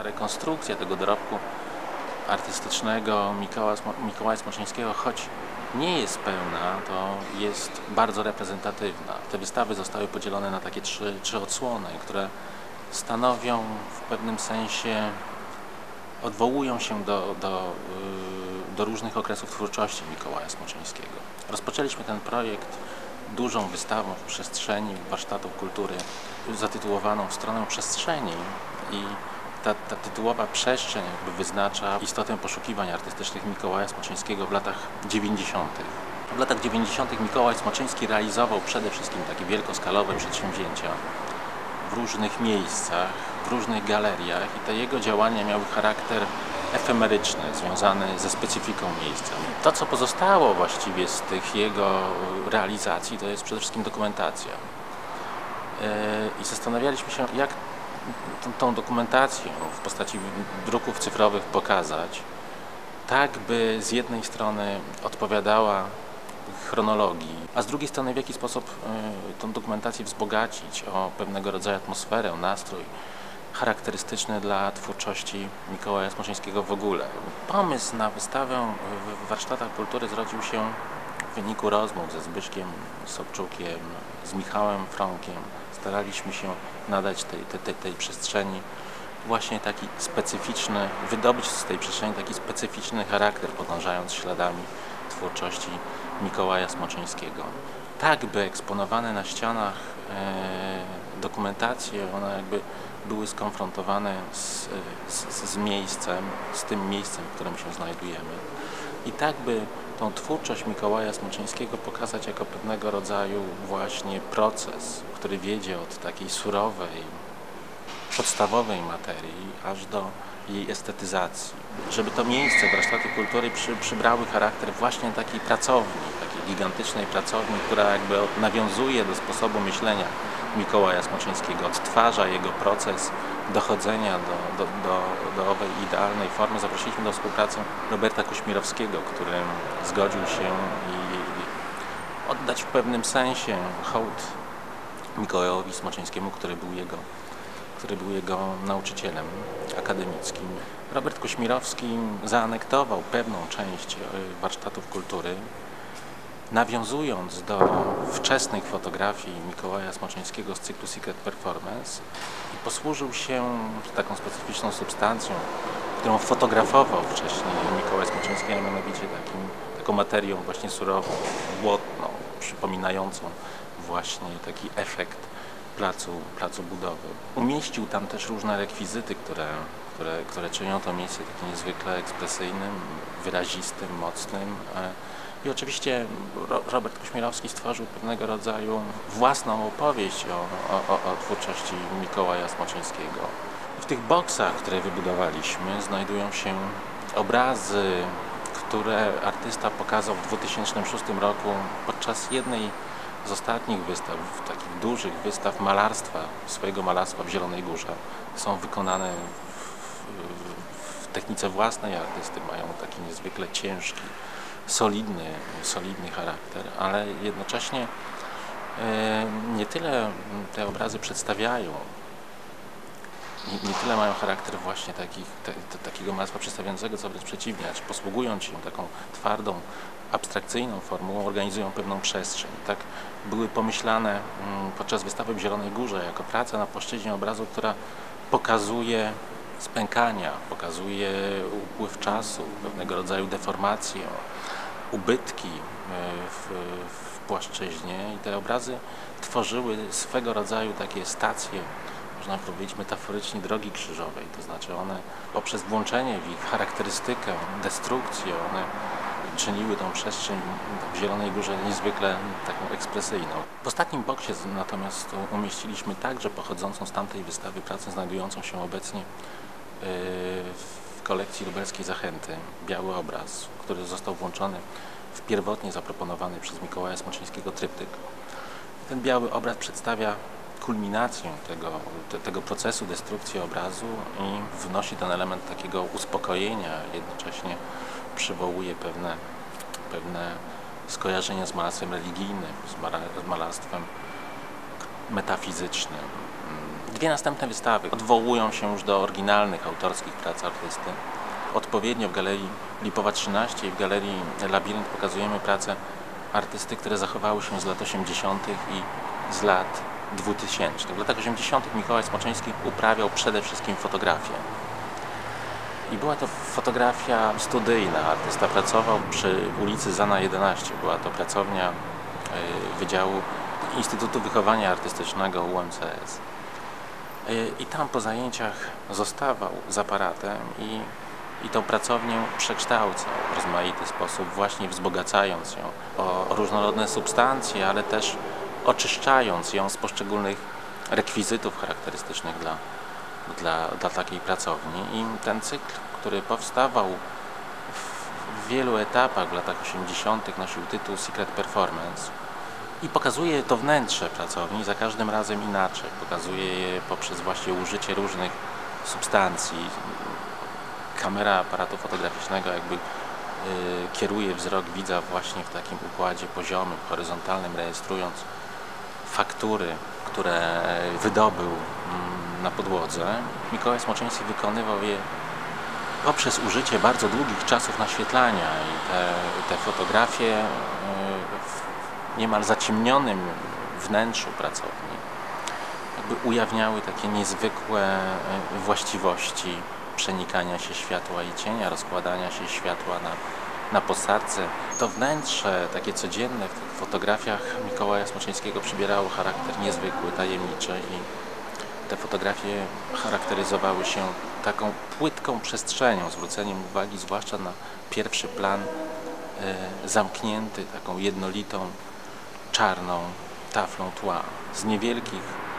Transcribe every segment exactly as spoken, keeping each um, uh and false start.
rekonstrukcja tego dorobku artystycznego Mikołaja, Mikołaja Smoczyńskiego, choć nie jest pełna, to jest bardzo reprezentatywna. Te wystawy zostały podzielone na takie trzy, trzy odsłony, które stanowią w pewnym sensie, odwołują się do, do, do różnych okresów twórczości Mikołaja Smoczyńskiego. Rozpoczęliśmy ten projekt dużą wystawą w przestrzeni warsztatów kultury zatytułowaną W stronę przestrzeni i ta, ta tytułowa przestrzeń jakby wyznacza istotę poszukiwań artystycznych Mikołaja Smoczyńskiego w latach dziewięćdziesiątych. W latach dziewięćdziesiątych Mikołaj Smoczyński realizował przede wszystkim takie wielkoskalowe przedsięwzięcia w różnych miejscach, w różnych galeriach i te jego działania miały charakter efemeryczny, związany ze specyfiką miejsca. To, co pozostało właściwie z tych jego realizacji, to jest przede wszystkim dokumentacja. I zastanawialiśmy się, jak tą, tą dokumentację w postaci druków cyfrowych pokazać, tak by z jednej strony odpowiadała chronologii, a z drugiej strony w jaki sposób y, tą dokumentację wzbogacić o pewnego rodzaju atmosferę, nastrój charakterystyczny dla twórczości Mikołaja Smoczyńskiego w ogóle. Pomysł na wystawę w warsztatach kultury zrodził się w wyniku rozmów ze Zbyszkiem Sobczukiem, z Michałem Fronkiem. Staraliśmy się nadać tej, tej, tej przestrzeni właśnie taki specyficzny, wydobyć z tej przestrzeni taki specyficzny charakter, podążając śladami twórczości Mikołaja Smoczyńskiego. Tak, by eksponowane na ścianach e, dokumentacje, one jakby były skonfrontowane z, z, z miejscem, z tym miejscem, w którym się znajdujemy. I tak, by tą twórczość Mikołaja Smoczyńskiego pokazać jako pewnego rodzaju właśnie proces, który wiedzie od takiej surowej, podstawowej materii, aż do jej estetyzacji. Żeby to miejsce, warsztaty kultury przy, przybrały charakter właśnie takiej pracowni, takiej gigantycznej pracowni, która jakby nawiązuje do sposobu myślenia Mikołaja Smoczyńskiego, odtwarza jego proces dochodzenia do, do, do, do owej idealnej formy. Zaprosiliśmy do współpracy Roberta Kuśmirowskiego, który zgodził się i, i oddać w pewnym sensie hołd Mikołajowi Smoczyńskiemu, który był jego który był jego nauczycielem akademickim. Robert Kuśmirowski zaanektował pewną część warsztatów kultury, nawiązując do wczesnych fotografii Mikołaja Smoczyńskiego z cyklu Secret Performance i posłużył się taką specyficzną substancją, którą fotografował wcześniej Mikołaj Smoczyński, a mianowicie takim, taką materią właśnie surową, błotną, przypominającą właśnie taki efekt Placu, placu budowy. Umieścił tam też różne rekwizyty, które, które, które czynią to miejsce takim niezwykle ekspresyjnym, wyrazistym, mocnym. I oczywiście Robert Kuśmirowski stworzył pewnego rodzaju własną opowieść o, o, o twórczości Mikołaja Smoczyńskiego. W tych boksach, które wybudowaliśmy, znajdują się obrazy, które artysta pokazał w dwa tysiące szóstym roku podczas jednej z ostatnich wystaw, takich dużych wystaw malarstwa, swojego malarstwa w Zielonej Górze. Są wykonane w, w technice własnej artysty, mają taki niezwykle ciężki, solidny, solidny charakter, ale jednocześnie e, nie tyle te obrazy przedstawiają, nie, nie tyle mają charakter właśnie takich, te, te, takiego malarstwa przedstawiającego, co wręcz przeciwnie, lecz posługując się taką twardą, abstrakcyjną formułą, organizują pewną przestrzeń. Tak były pomyślane podczas wystawy w Zielonej Górze jako praca na płaszczyźnie obrazu, która pokazuje spękania, pokazuje upływ czasu, pewnego rodzaju deformację, ubytki w, w płaszczyźnie i te obrazy tworzyły swego rodzaju takie stacje, można powiedzieć metaforycznie, drogi krzyżowej, to znaczy one poprzez włączenie w ich charakterystykę, destrukcję, one czyniły tą przestrzeń w Zielonej Górze niezwykle taką ekspresyjną. W ostatnim boksie natomiast umieściliśmy także pochodzącą z tamtej wystawy pracę znajdującą się obecnie w kolekcji lubelskiej Zachęty. Biały obraz, który został włączony w pierwotnie zaproponowany przez Mikołaja Smoczyńskiego tryptyk. Ten biały obraz przedstawia kulminację tego, te, tego procesu destrukcji obrazu i wnosi ten element takiego uspokojenia, jednocześnie przywołuje pewne, pewne skojarzenia z malarstwem religijnym, z malarstwem, metafizycznym. Dwie następne wystawy odwołują się już do oryginalnych autorskich prac artysty. Odpowiednio w Galerii Lipowa trzynaście i w Galerii Labirynt pokazujemy prace artysty, które zachowały się z lat osiemdziesiątych i z lat dwutysięcznych. W latach osiemdziesiątych Mikołaj Smoczyński uprawiał przede wszystkim fotografię. I była to fotografia studyjna. Artysta pracował przy ulicy Zana jedenaście. Była to pracownia Wydziału Instytutu Wychowania Artystycznego U M C S. I tam po zajęciach zostawał z aparatem i, i tą pracownię przekształcał w rozmaity sposób, właśnie wzbogacając ją o, o różnorodne substancje, ale też oczyszczając ją z poszczególnych rekwizytów charakterystycznych dla, dla, dla takiej pracowni. I ten cykl, który powstawał w wielu etapach w latach osiemdziesiątych, nosił tytuł Secret Performance. I pokazuje to wnętrze pracowni za każdym razem inaczej. Pokazuje je poprzez właśnie użycie różnych substancji. Kamera aparatu fotograficznego jakby y, kieruje wzrok widza właśnie w takim układzie poziomym, horyzontalnym, rejestrując faktury, które wydobył mm, na podłodze. Mikołaj Smoczyński wykonywał je poprzez użycie bardzo długich czasów naświetlania i te, te fotografie y, w niemal zaciemnionym wnętrzu pracowni jakby ujawniały takie niezwykłe właściwości przenikania się światła i cienia, rozkładania się światła na, na posadzce. To wnętrze, takie codzienne w tych fotografiach Mikołaja Smoczyńskiego przybierało charakter niezwykły, tajemniczy i te fotografie charakteryzowały się taką płytką przestrzenią, zwróceniem uwagi zwłaszcza na pierwszy plan e, zamknięty, taką jednolitą, czarną taflą tła. Z niewielkich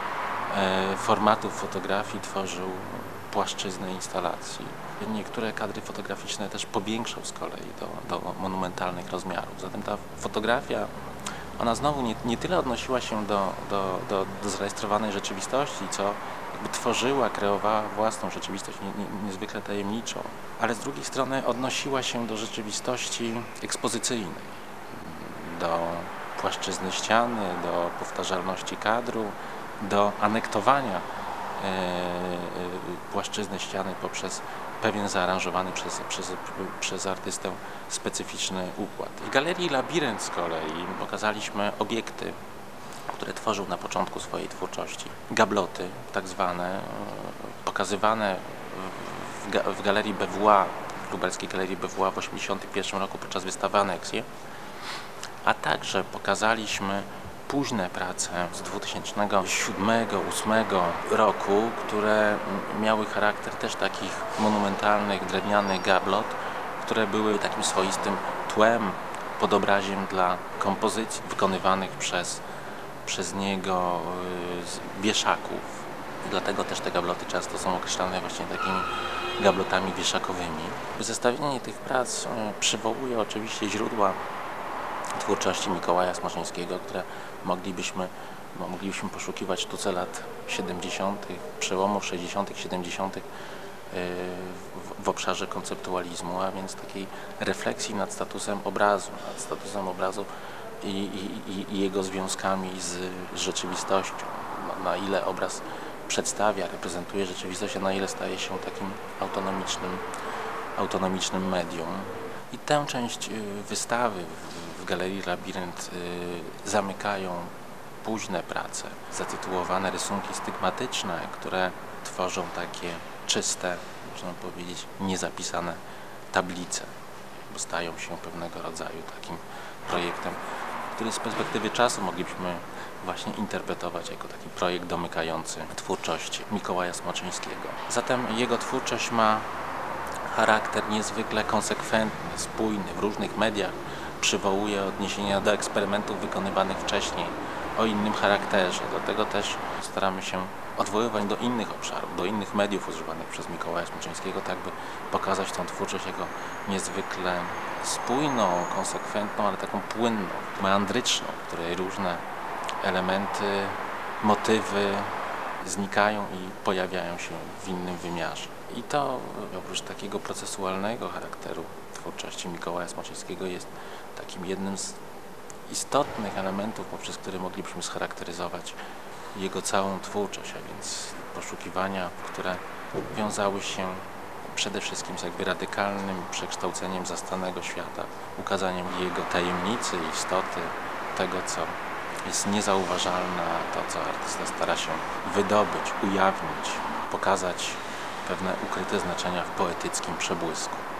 e, formatów fotografii tworzył płaszczyznę instalacji. Niektóre kadry fotograficzne też powiększał z kolei do, do monumentalnych rozmiarów. Zatem ta fotografia, ona znowu nie, nie tyle odnosiła się do, do, do, do zarejestrowanej rzeczywistości, co jakby tworzyła, kreowała własną rzeczywistość nie, nie, niezwykle tajemniczą, ale z drugiej strony odnosiła się do rzeczywistości ekspozycyjnej, do płaszczyzny ściany, do powtarzalności kadru, do anektowania e, e, płaszczyzny ściany poprzez pewien zaaranżowany przez, przez, przez artystę specyficzny układ. W Galerii Labirynt z kolei pokazaliśmy obiekty, które tworzył na początku swojej twórczości. Gabloty tak zwane, pokazywane w, ga, w Galerii B W A, w lubelskiej Galerii B W A w tysiąc dziewięćset osiemdziesiątym pierwszym roku podczas wystawy Aneksje, a także pokazaliśmy późne prace z dwa tysiące siódmego do dwa tysiące ósmego roku, które miały charakter też takich monumentalnych, drewnianych gablot, które były takim swoistym tłem, podobraziem dla kompozycji wykonywanych przez, przez niego wieszaków. I dlatego też te gabloty często są określane właśnie takimi gablotami wieszakowymi. Zestawienie tych prac przywołuje oczywiście źródła twórczości Mikołaja Smoczyńskiego, które moglibyśmy, moglibyśmy poszukiwać w sztuce lat siedemdziesiątych, przełomu sześćdziesiątych, siedemdziesiątych w, w obszarze konceptualizmu, a więc takiej refleksji nad statusem obrazu, nad statusem obrazu i, i, i jego związkami z, z rzeczywistością. Na ile obraz przedstawia, reprezentuje rzeczywistość, a na ile staje się takim autonomicznym, autonomicznym medium. I tę część wystawy w Galerii Labirynt zamykają późne prace zatytułowane Rysunki stygmatyczne, które tworzą takie czyste, można powiedzieć, niezapisane tablice, bo stają się pewnego rodzaju takim projektem, który z perspektywy czasu moglibyśmy właśnie interpretować jako taki projekt domykający twórczość Mikołaja Smoczyńskiego. Zatem jego twórczość ma charakter niezwykle konsekwentny, spójny, w różnych mediach przywołuje odniesienia do eksperymentów wykonywanych wcześniej o innym charakterze. Dlatego też staramy się odwoływać do innych obszarów, do innych mediów używanych przez Mikołaja Smoczyńskiego, tak by pokazać tą twórczość jako niezwykle spójną, konsekwentną, ale taką płynną, meandryczną, w której różne elementy, motywy znikają i pojawiają się w innym wymiarze. I to oprócz takiego procesualnego charakteru twórczości Mikołaja Smoczyńskiego jest takim jednym z istotnych elementów, poprzez który moglibyśmy scharakteryzować jego całą twórczość, a więc poszukiwania, które wiązały się przede wszystkim z jakby radykalnym przekształceniem zastanego świata, ukazaniem jego tajemnicy, istoty, tego, co jest niezauważalne, to, co artysta stara się wydobyć, ujawnić, pokazać pewne ukryte znaczenia w poetyckim przebłysku.